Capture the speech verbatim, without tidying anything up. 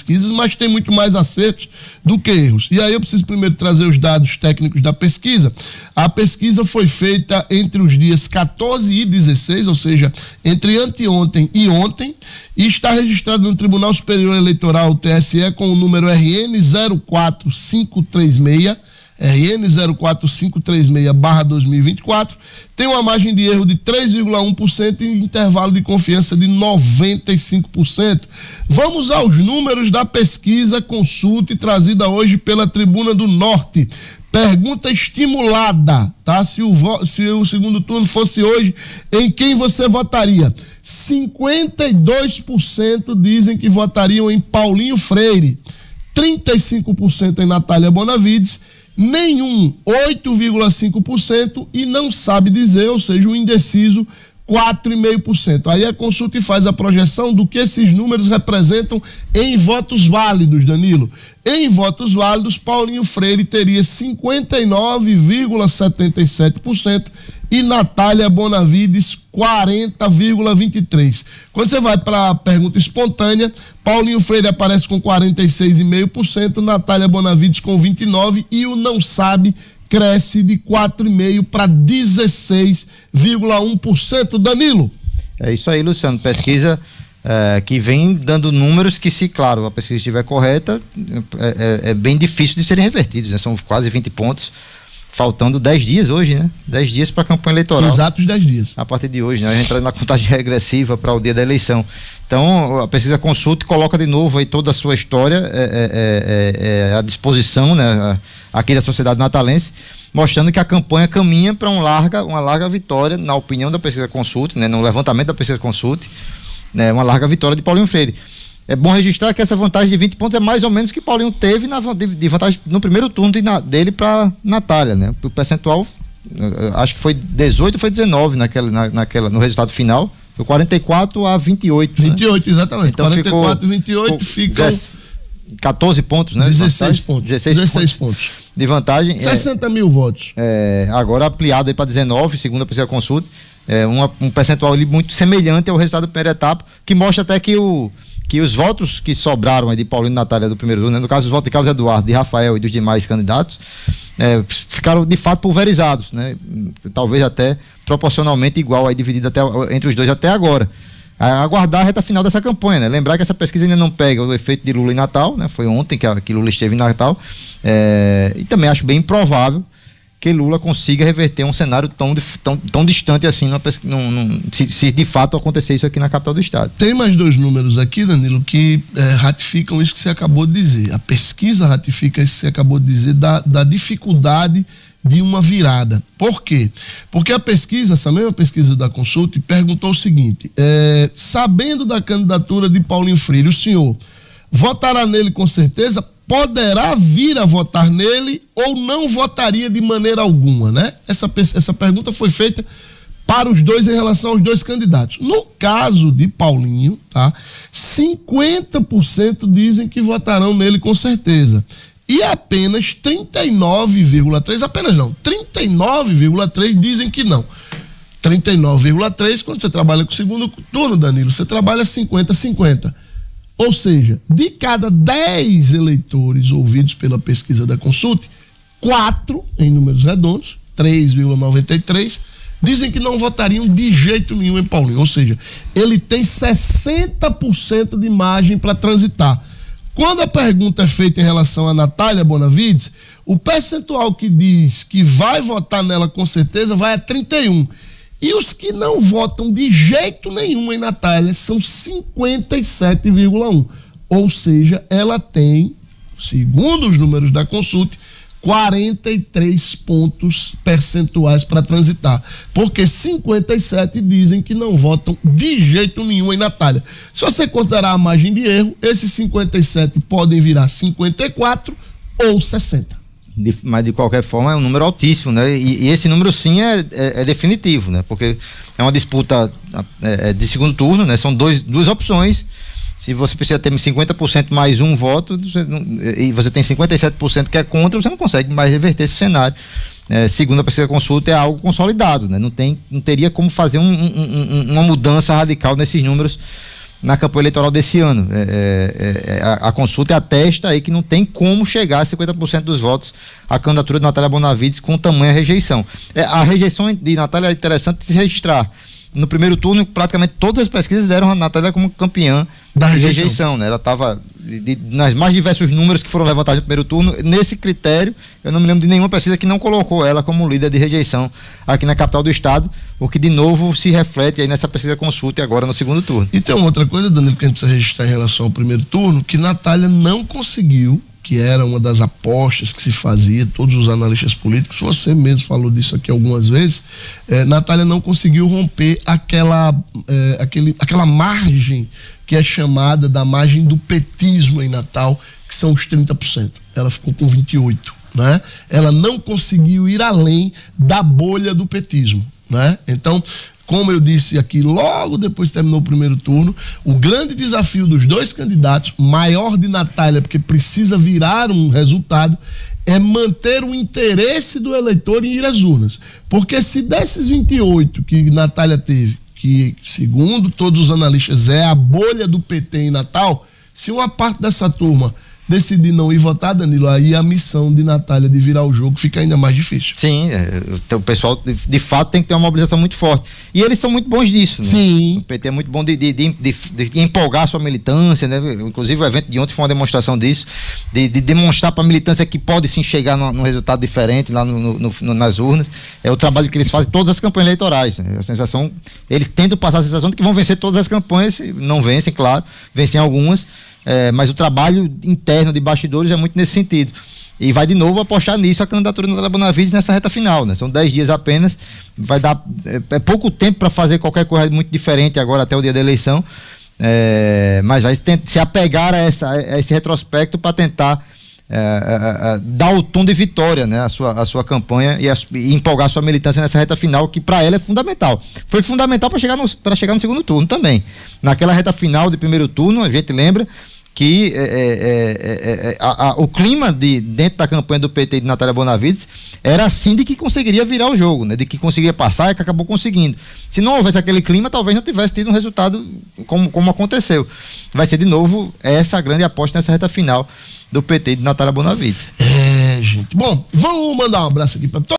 pesquisas, mas tem muito mais acertos do que erros. E aí eu preciso primeiro trazer os dados técnicos da pesquisa. A pesquisa foi feita entre os dias quatorze e dezesseis, ou seja, entre anteontem e ontem, e está registrado no Tribunal Superior Eleitoral, o T S E, com o número R N zero quatro cinco três seis, R N zero quatro cinco três seis barra dois mil e vinte e quatro, tem uma margem de erro de três vírgula um por cento e intervalo de confiança de noventa e cinco por cento. Vamos aos números da pesquisa consulta trazida hoje pela Tribuna do Norte. Pergunta estimulada, tá? Se o, se o segundo turno fosse hoje, em quem você votaria? cinquenta e dois por cento dizem que votariam em Paulinho Freire, trinta e cinco por cento em Natália Bonavides, nenhum, oito vírgula cinco por cento, e não sabe dizer, ou seja, o indeciso, quatro vírgula cinco por cento. Aí a consulta faz a projeção do que esses números representam em votos válidos, Danilo. Em votos válidos, Paulinho Freire teria cinquenta e nove vírgula setenta e sete por cento e Natália Bonavides quarenta vírgula vinte e três por cento. Quando você vai para a pergunta espontânea, Paulinho Freire aparece com quarenta e seis vírgula cinco por cento, Natália Bonavides com vinte e nove por cento e o não sabe cresce de quatro vírgula cinco por cento para dezesseis vírgula um por cento. Danilo. É isso aí, Luciano. Pesquisa é, que vem dando números que, se, claro, a pesquisa estiver correta, é, é, é bem difícil de serem revertidos, né? São quase vinte pontos, faltando dez dias hoje, né? dez dias para a campanha eleitoral. Exatos dez dias. A partir de hoje, né? A gente entra na contagem regressiva para o dia da eleição. Então, a pesquisa consulta coloca de novo aí toda a sua história é, é, é, é, à disposição, né? Aqui da sociedade natalense, mostrando que a campanha caminha para um larga, uma larga vitória, na opinião da pesquisa consulta, né? No levantamento da pesquisa consulta, né? Uma larga vitória de Paulinho Freire. É bom registrar que essa vantagem de vinte pontos é mais ou menos que Paulinho teve na, de, de vantagem no primeiro turno de, na, dele para Natália, né? O percentual, acho que foi dezoito, foi dezenove naquela, na, naquela, no resultado final, foi quarenta e quatro a vinte e oito. vinte e oito, né? Exatamente. Então quarenta e quatro ficou, e vinte e oito ficam catorze pontos, né? dezesseis pontos. dezesseis, dezesseis pontos. pontos. De vantagem. sessenta mil votos. É, agora ampliado aí para dezenove, segundo a pesquisa consulta, é uma, um percentual ali muito semelhante ao resultado da primeira etapa, que mostra até que o que os votos que sobraram aí de Paulinho e Natália do primeiro turno, né, no caso os votos de Carlos Eduardo, de Rafael e dos demais candidatos, é, ficaram de fato pulverizados, né? Talvez até proporcionalmente igual, aí dividido até, entre os dois até agora. Aguardar a reta final dessa campanha, né? Lembrar que essa pesquisa ainda não pega o efeito de Lula em Natal, né? Foi ontem que, a, que Lula esteve em Natal, é, e também acho bem improvável que Lula consiga reverter um cenário tão, tão, tão distante assim, numa, num, num, se, se de fato acontecer isso aqui na capital do estado. Tem mais dois números aqui, Danilo, que é, ratificam isso que você acabou de dizer. A pesquisa ratifica isso que você acabou de dizer, da, da dificuldade de uma virada. Por quê? Porque a pesquisa, essa mesma pesquisa da consulta, perguntou o seguinte, é, sabendo da candidatura de Paulinho Freire, o senhor votará nele com certeza? Poderá vir a votar nele ou não votaria de maneira alguma, né? Essa, essa pergunta foi feita para os dois em relação aos dois candidatos. No caso de Paulinho, tá? cinquenta por cento dizem que votarão nele com certeza. E apenas trinta e nove vírgula três por cento, apenas não, trinta e nove vírgula três por cento dizem que não. trinta e nove vírgula três por cento, quando você trabalha com o segundo turno, Danilo, você trabalha cinquenta a cinquenta. Ou seja, de cada dez eleitores ouvidos pela pesquisa da consulta, quatro, em números redondos, três vírgula noventa e três, dizem que não votariam de jeito nenhum em Paulinho. Ou seja, ele tem sessenta por cento de margem para transitar. Quando a pergunta é feita em relação a Natália Bonavides, o percentual que diz que vai votar nela com certeza vai a trinta e um. E os que não votam de jeito nenhum em Natália são cinquenta e sete vírgula um. Ou seja, ela tem, segundo os números da consulta, quarenta e três pontos percentuais para transitar. Porque cinquenta e sete dizem que não votam de jeito nenhum em Natália. Se você considerar a margem de erro, esses cinquenta e sete podem virar cinquenta e quatro ou sessenta. De, mas de qualquer forma é um número altíssimo, né? E, e esse número sim é, é, é definitivo, né? Porque é uma disputa é, de segundo turno, né? São dois, duas opções. Se você precisa ter cinquenta por cento mais um voto você não, e você tem cinquenta e sete por cento que é contra, você não consegue mais reverter esse cenário. É, segundo a pesquisa consulta, é algo consolidado, né? Não, tem, não teria como fazer um, um, um, uma mudança radical nesses números na campanha eleitoral desse ano. É, é, a, a consulta atesta aí que não tem como chegar a cinquenta por cento dos votos à candidatura de Natália Bonavides com tamanha rejeição. É, a rejeição de Natália é interessante de se registrar. No primeiro turno, praticamente todas as pesquisas deram a Natália como campeã da rejeição, rejeição né? Ela estava nas mais diversos números que foram levantados no primeiro turno. Nesse critério, eu não me lembro de nenhuma pesquisa que não colocou ela como líder de rejeição aqui na capital do estado, o que de novo se reflete aí nessa pesquisa consulta e agora no segundo turno. E tem uma outra coisa, Danilo, que a gente precisa registrar em relação ao primeiro turno, que Natália não conseguiu, que era uma das apostas que se fazia, todos os analistas políticos, você mesmo falou disso aqui algumas vezes, eh, Natália não conseguiu romper aquela, eh, aquele, aquela margem que é chamada da margem do petismo em Natal, que são os trinta por cento. Ela ficou com vinte e oito por cento. Né? Ela não conseguiu ir além da bolha do petismo. Né? Então, como eu disse aqui, logo depois que terminou o primeiro turno, o grande desafio dos dois candidatos, maior de Natália, porque precisa virar um resultado, é manter o interesse do eleitor em ir às urnas. Porque se desses vinte e oito que Natália teve, que segundo todos os analistas é a bolha do P T em Natal, se uma parte dessa turma decidir não ir votar, Danilo, aí a missão de Natália de virar o jogo fica ainda mais difícil. Sim, é, o pessoal de, de fato tem que ter uma mobilização muito forte. E eles são muito bons disso, né? Sim. O P T é muito bom de, de, de, de, de empolgar a sua militância, né? Inclusive o evento de ontem foi uma demonstração disso, de, de demonstrar para a militância que pode sim chegar num resultado diferente lá no, no, no, nas urnas. É o trabalho que eles fazem em todas as campanhas eleitorais, né? A sensação, eles tentam passar a sensação de que vão vencer todas as campanhas, não vencem, claro, vencem algumas. É, mas o trabalho interno de bastidores é muito nesse sentido. E vai de novo apostar nisso a candidatura da Natália Bonavides nessa reta final, né? São dez dias apenas, vai dar é, é pouco tempo para fazer qualquer coisa muito diferente agora até o dia da eleição, é, mas vai se apegar a, essa, a esse retrospecto para tentar é, é, é, dar o tom de vitória, né? a, sua, a sua campanha e, a, e empolgar a sua militância nessa reta final, que para ela é fundamental. Foi fundamental para chegar, chegar no segundo turno também. Naquela reta final de primeiro turno, a gente lembra que é, é, é, a, a, o clima de, dentro da campanha do P T de Natália Bonavides era assim de que conseguiria virar o jogo, né? De que conseguiria passar e que acabou conseguindo. Se não houvesse aquele clima, talvez não tivesse tido um resultado como, como aconteceu. Vai ser de novo essa grande aposta nessa reta final do P T de Natália Bonavides. É, gente. Bom, vamos mandar um abraço aqui para todos.